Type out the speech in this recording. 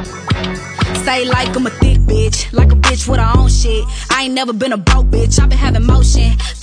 Say like I'm a thick bitch, like a bitch with her own shit. I ain't never been a broke bitch, I been having motion.